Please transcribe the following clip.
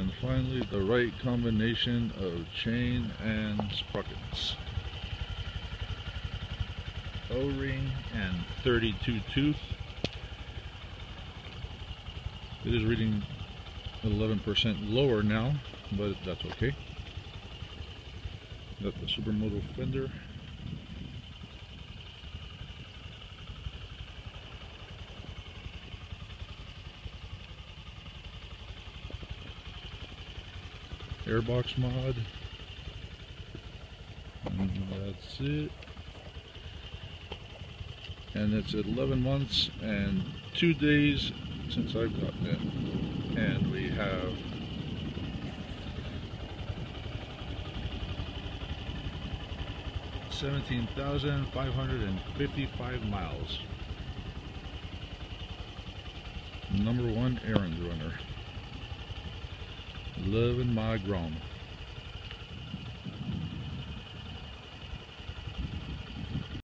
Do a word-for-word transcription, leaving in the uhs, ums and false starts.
And finally, the right combination of chain and sprockets. O-ring and thirty-two tooth. It is reading eleven percent lower now, but that's okay. Got the supermoto fender. Airbox mod. And that's it. And it's eleven months and two days since I've gotten it. And we have seventeen thousand five hundred fifty-five miles. Number one errand runner. Loving my Grom.